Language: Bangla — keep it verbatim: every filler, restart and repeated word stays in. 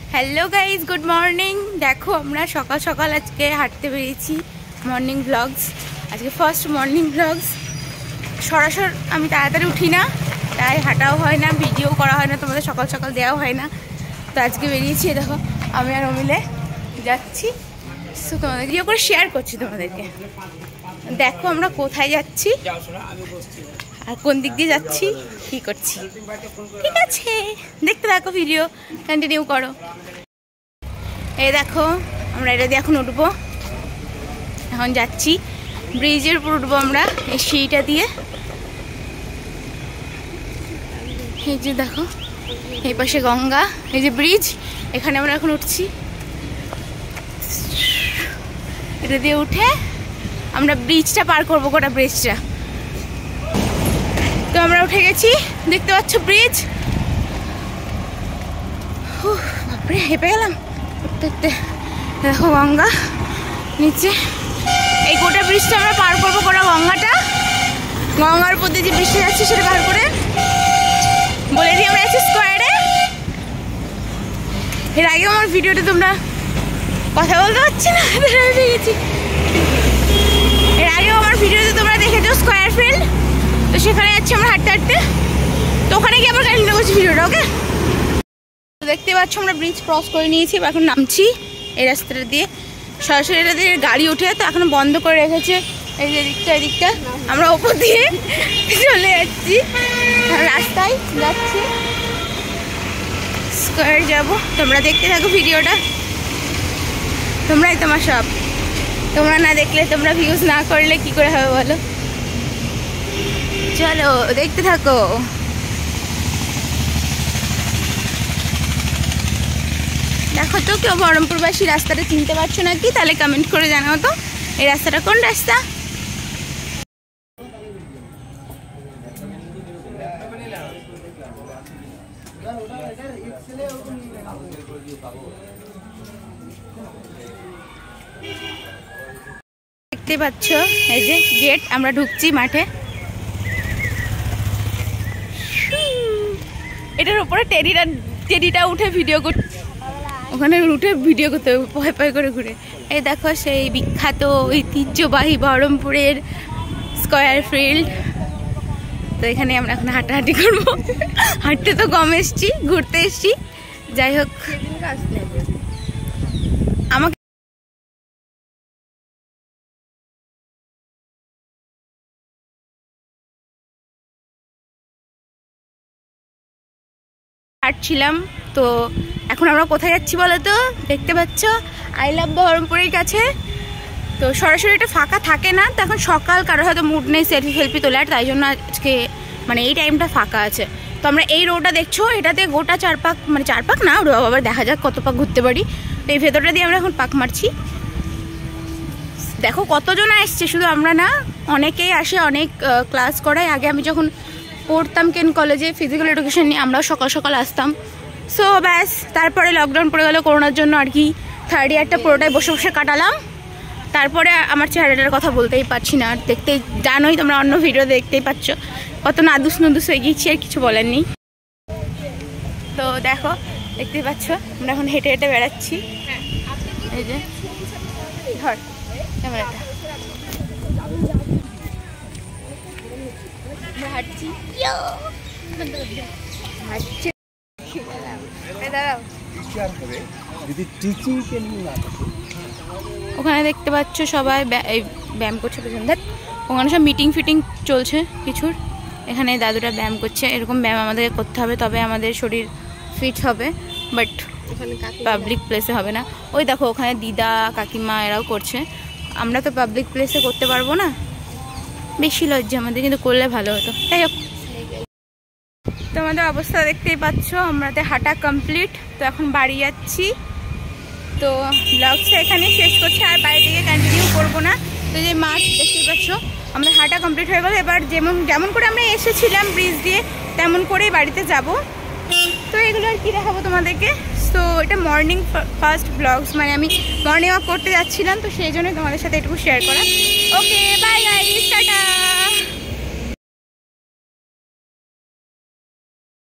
Hello guys good morning. देखो আমরা সকাল সকাল আজকে হাঁটতে বেরিয়েছি। মর্নিং ব্লগস, আজকে ফার্স্ট মর্নিং ব্লগস। সরাসরি আমি তাড়াতাড়ি উঠি না, তাই হাঁটাও হয় না, ভিডিও করা হয় না, তোমাদের সকাল সকাল দেওয়া হয় না। তো আজকে বেরিয়েছি, দেখো আমি আর অমিলে যাচ্ছি। তো তোমাদের ভিডিও করে শেয়ার করছি তোমাদেরকে। দেখো আমরা কোথায় যাচ্ছি আর কোন দিক দিয়ে যাচ্ছি, কি করছি। ঠিক আছে, দেখতে থাকো, ভিডিও কন্টিনিউ করো। এই দেখো আমরা এটা দিয়ে এখন উঠবো, এখন যাচ্ছি ব্রিজের উপর উঠবো আমরা এই সিঁড়িটা দিয়ে। এই যে দেখো এই পাশে গঙ্গা, এই যে ব্রিজ, এখানে আমরা এখন উঠছি। এটা দিয়ে উঠে আমরা ব্রিজটা পার করবো, গোটা ব্রিজটা। তো আমরা উঠে গেছি, দেখতে পাচ্ছ ব্রিজ। বাপরে হেঁপে গেলাম উঠতে উঠতে। দেখো গঙ্গা নিচে, এই গোটা ব্রিজটা আমরা পার করবো, গোটা গঙ্গাটা। গঙ্গার উপর দিয়ে যে ব্রিজটা যাচ্ছে সেটা পার করে বলে দিই আমরা আছি স্কোয়ারে। এর আগে আমার ভিডিওটা তোমরা কথা বলতে পারছি না, হয়ে গেছি। এর আগেও আমার ভিডিওতে তোমরা দেখেছো স্কোয়ার ফিল্ড, তো সেখানে যাচ্ছি আমরা হাঁটতে হাঁটতে। তো ওখানে গিয়ে আবার কন্টিনিউ করছি ভিডিওটা, ওকে। দেখতে পাচ্ছ আমরা ব্রিজ ক্রস করে নিয়েছি, এখন নামছি এই রাস্তাটা দিয়ে। সরাসরি এটা দিয়ে গাড়ি উঠে, তো এখন বন্ধ করে রেখেছে এই যে দিকটা, এই দিকটা। আমরা ওপর দিয়ে চলে যাচ্ছি, রাস্তায় যাচ্ছি, স্কোয়ার যাবো। তোমরা দেখতে থাকো ভিডিওটা, তোমরাই তোমার সব। তোমরা না দেখলে, তোমরা ভিউজ না করলে কি করে হবে বলো। চলো দেখতে থাকো। দেখো তো কেউ বহরমপুরবাসী রাস্তাটা চিনতে পারছো নাকি, তাহলে কমেন্ট করে জানাও তো এই রাস্তাটা কোন রাস্তা। দেখতে পাচ্ছ এই যে গেট, আমরা ঢুকছি মাঠে। এটার উপরে টেডিটা টেডিটা উঠে ভিডিও করতে, ওখানে উঠে ভিডিও করতে হবে ভয় ভয় করে ঘুরে। এই দেখো সেই বিখ্যাত ঐতিহ্যবাহী বহরমপুরের স্কোয়ার ফিল্ড। তো এখানে আমরা এখন হাঁটাহাঁটি করবো। হাঁটতে তো কম এসছি, ঘুরতে এসছি। যাই হোক, আমাকে হাঁটছিলাম। তো এখন আমরা কোথায় যাচ্ছি বলো তো? দেখতে পাচ্ছ আই লাভ বহরমপুরের কাছে। তো সরাসরি এটা ফাঁকা থাকে না, তো এখন সকাল, কারো হয়তো মুড নেই সেলফি ফেলফি তোলার, তাই জন্য আজকে মানে এই টাইমটা ফাঁকা আছে। তো আমরা এই রোডটা দেখছো, এটাতে গোটা চার পাক, মানে চার পাক না, আবার দেখা যাক কত পাক ঘুরতে পারি। তো এই ভেতরটা দিয়ে আমরা এখন পাক মারছি। দেখো কতজন আসছে, শুধু আমরা না, অনেকেই আসে, অনেক ক্লাস করায়। আগে আমি যখন পড়তাম কেন কলেজে ফিজিক্যাল এডুকেশন নিয়ে, আমরাও সকাল সকাল আসতাম। সো ব্যাস, তারপরে লকডাউন পড়ে গেল করোনার জন্য আর কি। থার্ড ইয়ারটা পুরোটাই বসে বসে কাটালাম। তারপরে আমার চেহারাটার কথা বলতেই পারছি না, আর দেখতেই জানোই তোমরা, অন্য ভিডিও দেখতেই পাচ্ছ কত নাদুস নুদুস হয়ে গিয়েছি, আর কিছু বলার নেই। তো দেখো দেখতেই পাচ্ছ আমরা এখন হেঁটে হেঁটে বেড়াচ্ছি। এই যে ধর ক্যামেরাটা, হাঁটছি হাঁটছি ওখানে দেখতে পাচ্ছ সবাই ব্যায়াম করছে পেছন ধার। ওখানে সব মিটিং ফিটিং চলছে কিছুর। এখানে দাদুরা ব্যায়াম করছে। এরকম ব্যায়াম আমাদেরকে করতে হবে, তবে আমাদের শরীর ফিট হবে, বাট পাবলিক প্লেসে হবে না। ওই দেখো ওখানে দিদা কাকিমা এরাও করছে। আমরা তো পাবলিক প্লেসে করতে পারবো না, বেশি লজ্জা আমাদের, কিন্তু করলে ভালো হতো। তাই হোক, তোমাদের অবস্থা দেখতেই পাচ্ছ, আমাদের হাঁটা কমপ্লিট। তো এখন বাড়ি যাচ্ছি। তো ব্লগটা এখানে শেষ করছি, আর বাড়ি থেকে কন্টিনিউ করবো না। তো যে মাঠ দেখতেই পাচ্ছ, আমাদের হাঁটা কমপ্লিট হয়ে গেল। এবার যেমন যেমন করে আমরা এসেছিলাম ব্রিজ দিয়ে, তেমন করেই বাড়িতে যাব। তো এগুলো আর কি দেখাবো তোমাদেরকে। তো এটা মর্নিং ফার্স্ট ব্লগস, মানে আমি মর্নিং ওয়াক করতে যাচ্ছিলাম, তো সেই জন্য তোমাদের সাথে এটুকু শেয়ার করা। Okay bye guys, tata.